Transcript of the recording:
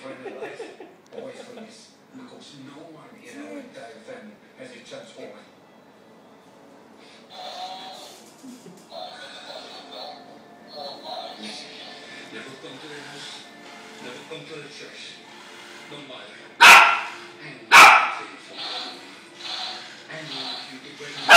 friend of life. Always please. Of course, no one, has a chance for me. Never come to the house. Never come to the church. Don't bother. And if you could bring me